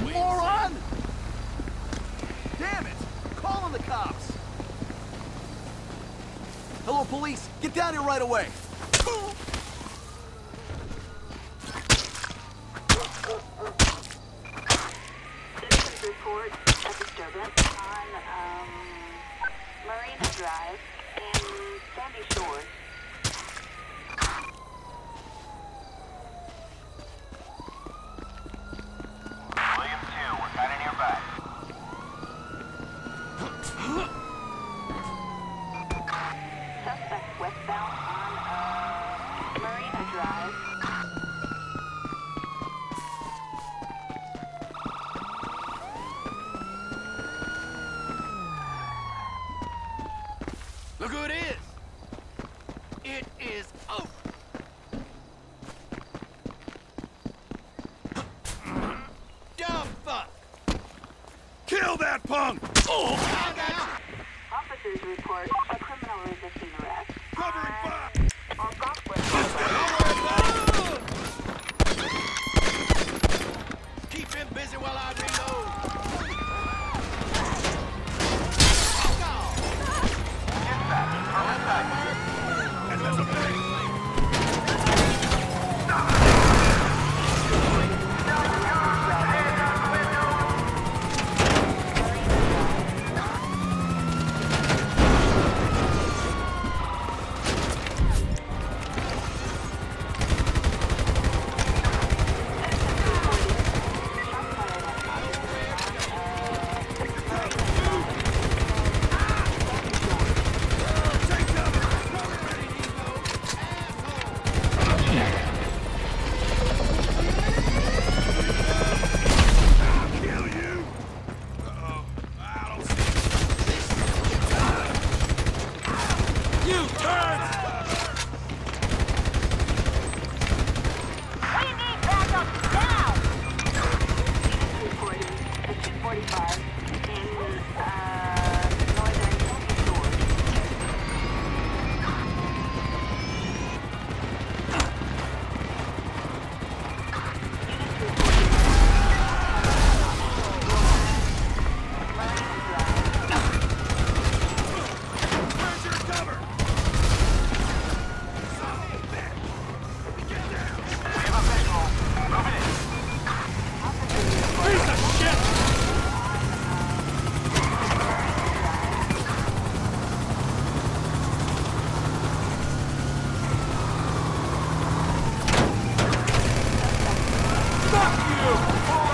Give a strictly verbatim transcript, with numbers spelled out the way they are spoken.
moron! Damn it! Calling the cops! Hello, police! Get down here right away! Citizens report a disturbance on um, Marina Drive in Sandy Shores. William two, we're kind of nearby. Suspect westbound on uh, Marina Drive. Look who it is! It is Oak! Dumb fuck! Kill that punk! Oh! I got you! Officers report a criminal resisting arrest. Covering fire! On Gosford. Keep him busy while I reload! And there's a big... Fuck you!